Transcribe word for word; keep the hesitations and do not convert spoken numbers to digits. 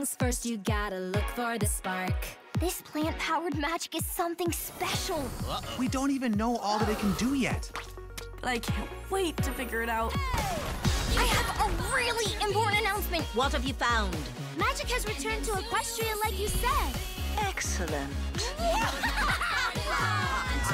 things. First you gotta look for the spark. This plant-powered magic is something special. Uh-oh. We don't even know all that it can do yet. But I can't wait to figure it out. I have a really important announcement. What have you found? Magic has returned to Equestria like you said. Excellent.